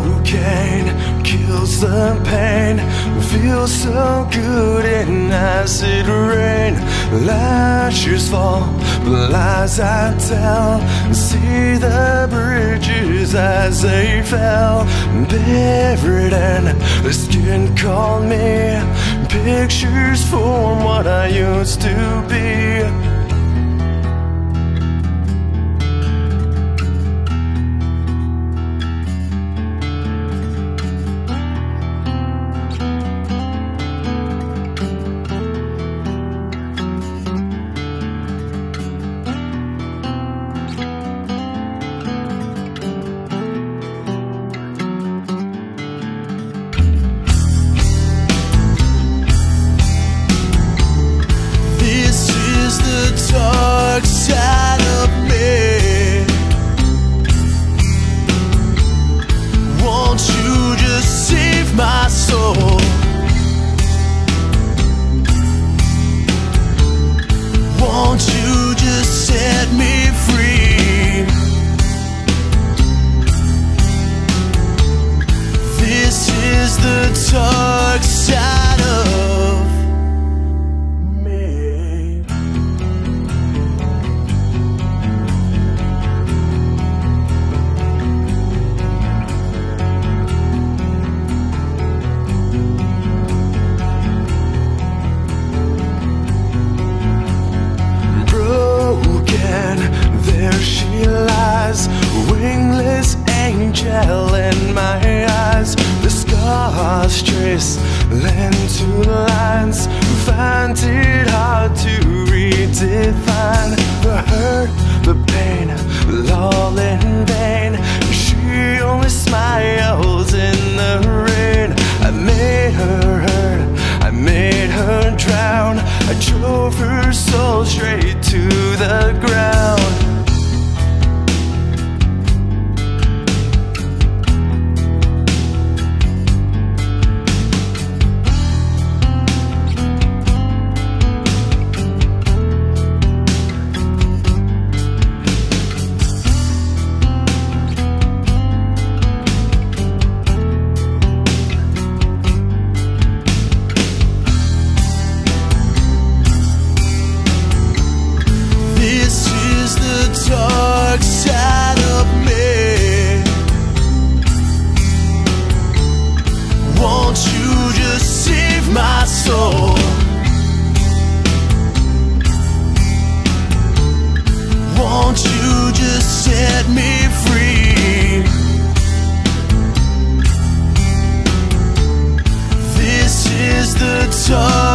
Cocaine kills the pain, feels so good in acid rain. Lashes fall, but lies I tell, see the bridges as they fell. Buried in the skin called me, pictures form what I used to be. Dark side of me, won't you just save my soul? Won't you just set me free? This is the dark side of there she lies, wingless angel in my eyes. The scars trace into lines, find it hard to redefine. The hurt, the pain, all in vain. She only smiles in the rain. I made her hurt, I made her drown. I drove her soul straight to the ground. Dark side of me, won't you just save my soul? Won't you just set me free? This is the dark